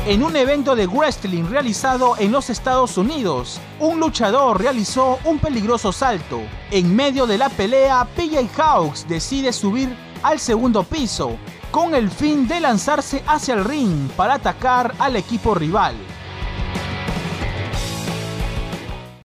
En un evento de wrestling realizado en los Estados Unidos, un luchador realizó un peligroso salto. En medio de la pelea, PJ Hawx decide subir al segundo piso, con el fin de lanzarse hacia el ring para atacar al equipo rival.